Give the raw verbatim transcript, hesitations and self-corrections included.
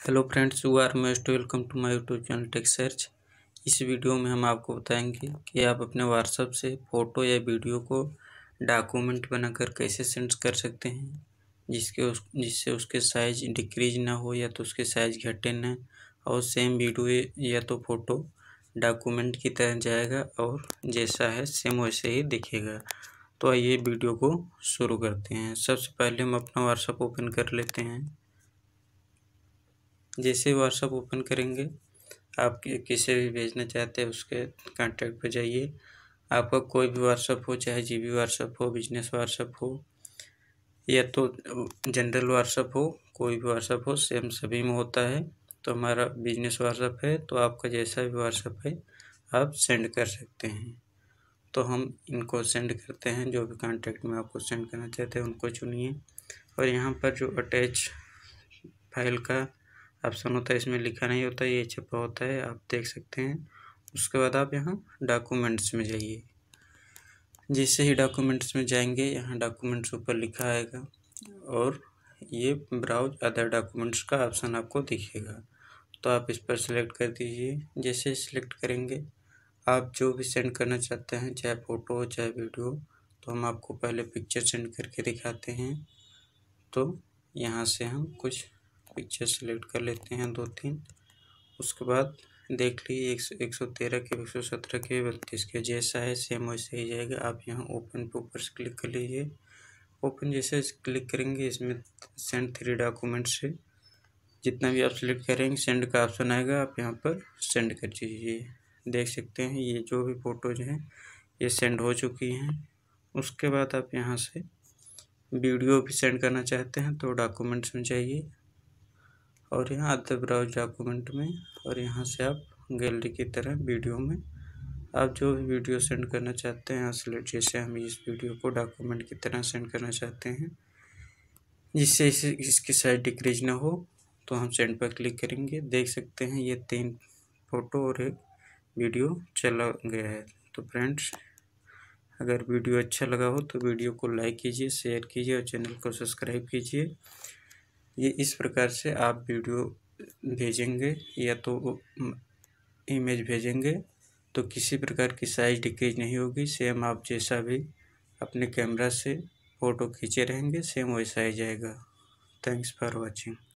Hello friends, you are most welcome to my YouTube channel tech search. इस video में हम आपको बताएंगे कि आप अपने व्हाट्सएप से फ़ोटो या वीडियो को डॉक्यूमेंट बनाकर कैसे सेंड कर सकते हैं, जिसके उस जिससे उसके साइज़ डिक्रीज ना हो या तो उसके साइज़ घटे ना, और सेम वीडियो या तो फ़ोटो डॉक्यूमेंट की तरह जाएगा और जैसा है सेम वैसे ही दिखेगा। तो आइए वीडियो को शुरू करते हैं। सबसे पहले हम अपना व्हाट्सएप ओपन कर लेते हैं। जैसे व्हाट्सएप ओपन करेंगे, आप किसे भी भेजना चाहते हैं उसके कांटेक्ट पे जाइए। आपका कोई भी व्हाट्सएप हो, चाहे जीबी व्हाट्सएप हो, बिजनेस व्हाट्सएप हो या तो जनरल व्हाट्सएप हो, कोई भी व्हाट्सएप हो, सेम सभी में होता है। तो हमारा बिजनेस व्हाट्सएप है, तो आपका जैसा भी व्हाट्सएप है आप सेंड कर सकते हैं। तो हम इनको सेंड करते हैं। जो भी कांटेक्ट में आपको सेंड करना चाहते हैं उनको चुनिए, और यहाँ पर जो अटैच फाइल का ऑप्शन होता है इसमें लिखा नहीं होता, ये छपा होता है, आप देख सकते हैं। उसके बाद आप यहाँ डॉक्यूमेंट्स में जाइए। जैसे ही डॉक्यूमेंट्स में जाएंगे, यहाँ डॉक्यूमेंट्स ऊपर लिखा आएगा और ये ब्राउज अदर डॉक्यूमेंट्स का ऑप्शन आपको दिखेगा। तो आप इस पर सिलेक्ट कर दीजिए। जैसे सिलेक्ट करेंगे, आप जो भी सेंड करना चाहते हैं, चाहे फ़ोटो हो चाहे वीडियो, तो हम आपको पहले पिक्चर सेंड करके दिखाते हैं। तो यहाँ से हम कुछ पिक्चर सेलेक्ट कर लेते हैं, दो तीन। उसके बाद देख लीजिए एक सौ एक सौ तेरह के, एक सौ सत्रह के, बत्तीस के, जैसा है सेम वैसे ही जाएगा। आप यहाँ ओपन पे ऊपर से क्लिक कर लीजिए। ओपन जैसे क्लिक करेंगे, इसमें सेंड थ्री डॉक्यूमेंट से जितना भी आप सिलेक्ट करेंगे सेंड का ऑप्शन आएगा, आप यहाँ पर सेंड कर दीजिए। देख सकते हैं ये जो भी फ़ोटोज हैं ये सेंड हो चुकी हैं। उसके बाद आप यहाँ से वीडियो भी सेंड करना चाहते हैं तो डॉक्यूमेंट्स में जाइए और यहाँ अदर ब्राउज डॉक्यूमेंट में, और यहाँ से आप गैलरी की तरह वीडियो में आप जो भी वीडियो सेंड करना चाहते हैं सेलेक्ट। जैसे हम इस वीडियो को डॉक्यूमेंट की तरह सेंड करना चाहते हैं जिससे इसे इसकी साइज डिक्रीज ना हो, तो हम सेंड पर क्लिक करेंगे। देख सकते हैं ये तीन फ़ोटो और एक वीडियो चला गया है। तो फ्रेंड्स, अगर वीडियो अच्छा लगा हो तो वीडियो को लाइक कीजिए, शेयर कीजिए और चैनल को सब्सक्राइब कीजिए। ये इस प्रकार से आप वीडियो भेजेंगे या तो इमेज भेजेंगे तो किसी प्रकार की साइज़ डिक्रीज नहीं होगी। सेम आप जैसा भी अपने कैमरा से फ़ोटो खींचे रहेंगे सेम वैसा ही जाएगा। Thanks for watching.